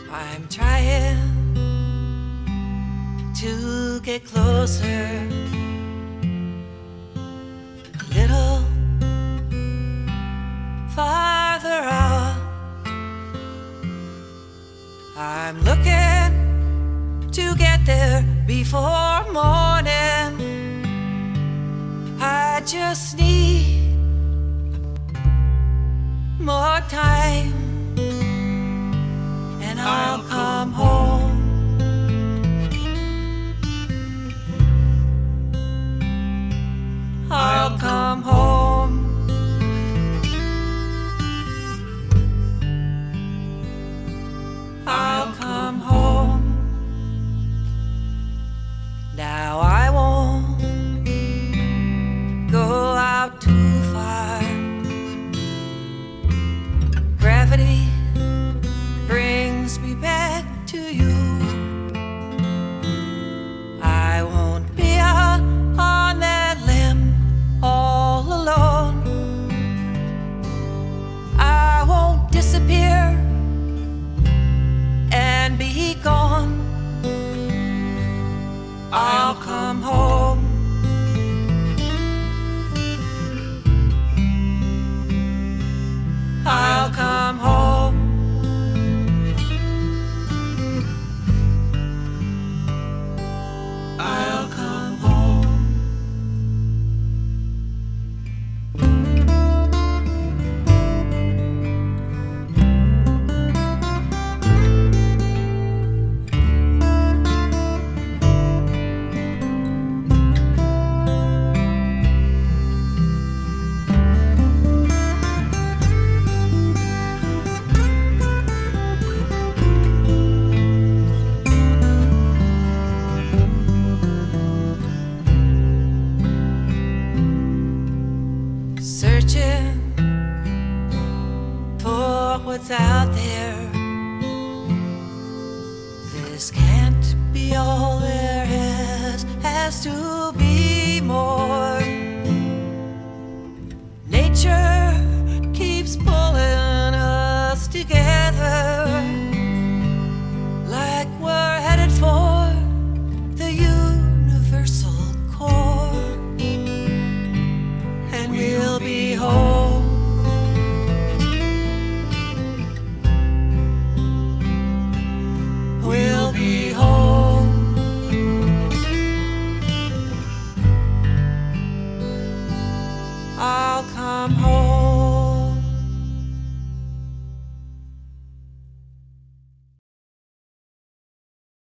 I'm trying to get closer, a little farther out. I'm looking to get there before morning. I just need more time, and I'll come home. I'll come home. I'll come home. Now I won't go out too far. Gravity brings me back to you. I won't be out on that limb all alone. I won't disappear and be gone. I'll come home. I'll come home. I'll come home. Searching for what's out there. This can't be all there is, has to be more. Nature keeps pulling us together, like we're headed for the universal core. And we'll be home. We'll be home. I'll come home.